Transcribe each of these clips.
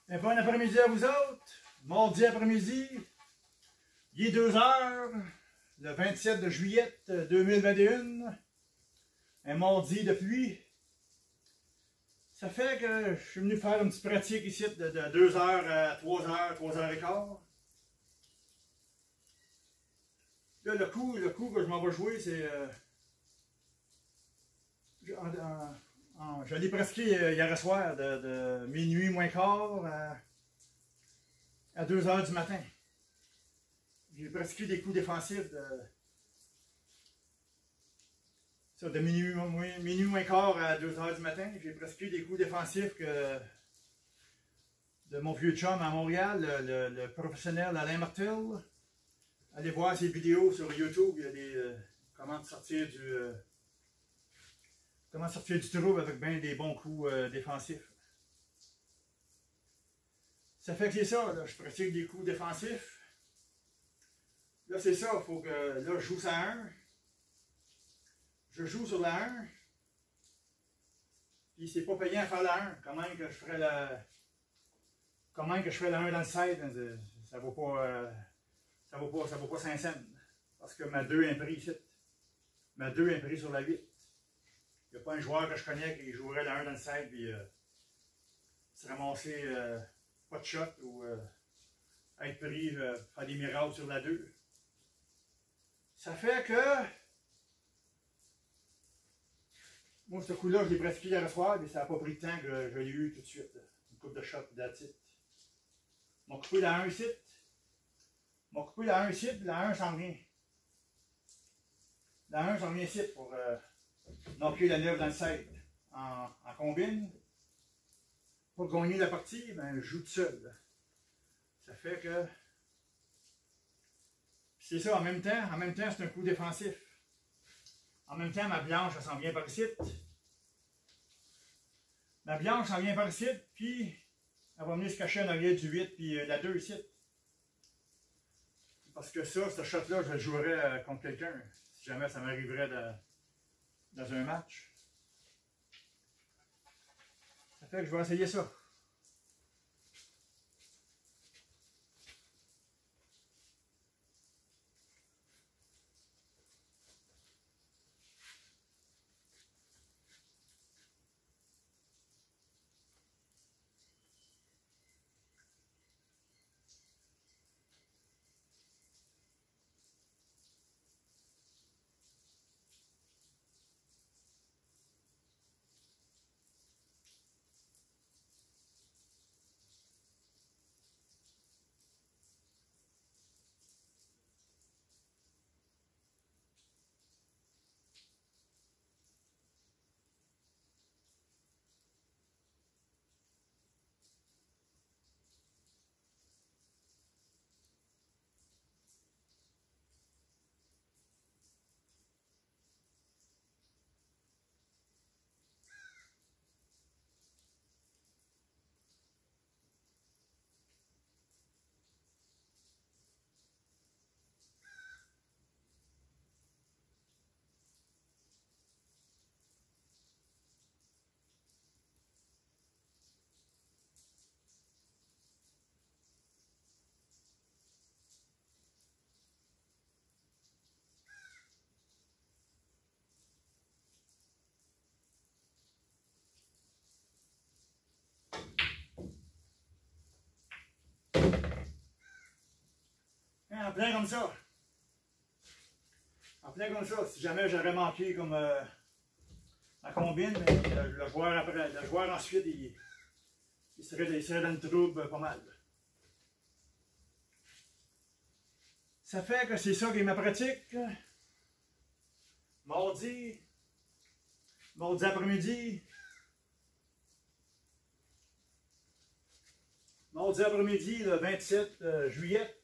Un bon après-midi à vous autres. Mardi après-midi, il est 2 heures, le 27 de juillet 2021. Un mardi de pluie. Ça fait que je suis venu faire une petite pratique ici de 2 heures à 3 heures, 3 heures et quart. Là, le coup que je m'en vais jouer, c'est... je l'ai prescrit hier soir, de minuit moins quart à 2 heures du matin. J'ai prescrit des coups défensifs de minuit moins quart à 2 heures du matin. J'ai prescrit des coups défensifs de mon vieux chum à Montréal, le professionnel Alain Martel. Allez voir ses vidéos sur YouTube, il y a des comment sortir du trouble avec bien des bons coups défensifs. Ça fait que c'est ça, là, je pratique des coups défensifs. Là, c'est ça, il faut que là, je joue ça à 1. Je joue sur la 1. Puis c'est pas payant à faire la 1. Comment que je ferais la 1 dans le side? Ça vaut pas. Ça vaut pas 5 cents. Parce que ma 2 est pris ici. Ma 2 est pris sur la 8. Il n'y a pas un joueur que je connais qui jouerait la 1 dans le side puis se ramasser pas de shot ou être pris, faire des miracles sur la 2. Ça fait que moi, ce coup-là, je l'ai pratiqué hier soir, mais ça n'a pas pris de temps que je l'ai eu tout de suite. Une coupe de shot d'attitude. M'ont coupé la 1 ici. M'ont coupé la 1 ici, puis la 1 s'en vient. La 1 s'en vient ici pour knocker la 9 dans le side. En combine. Pour gagner la partie, ben, je joue tout seul. Ça fait que. C'est ça, en même temps, c'est un coup défensif. En même temps, ma blanche, elle s'en vient par ici. Ma blanche s'en vient par ici, puis elle va venir se cacher en arrière du 8, puis la 2 ici. Parce que ça, ce shot-là, je le jouerais contre quelqu'un, si jamais ça m'arriverait dans un match. Ça fait que je vais essayer ça. En plein comme ça. En plein comme ça. Si jamais j'aurais manqué comme la combine, le joueur ensuite, il serait dans le trouble pas mal. Ça fait que c'est ça qui est ma pratique. Mardi après-midi. Mardi après-midi, le 27 juillet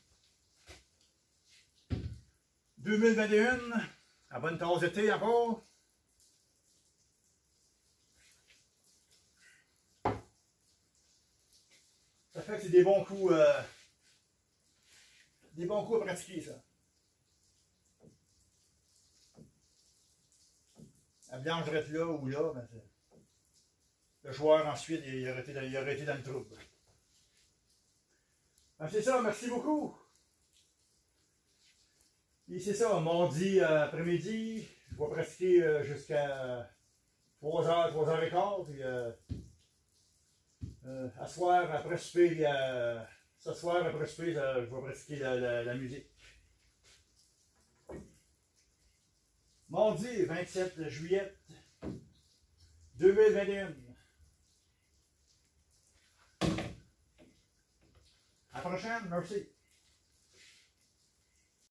2021. À bonne tasse d'été encore. Ça fait que c'est des bons coups à pratiquer, ça. La blanche devrait être là ou là, mais le joueur ensuite, il aurait été dans le trouble. Ben, c'est ça, merci beaucoup. Et c'est ça, mardi après-midi, je vais pratiquer jusqu'à 3h, 3h15. Puis à soir, après souper, ce soir, après souper, je vais pratiquer la musique. Mardi 27 juillet 2021. À la prochaine, merci.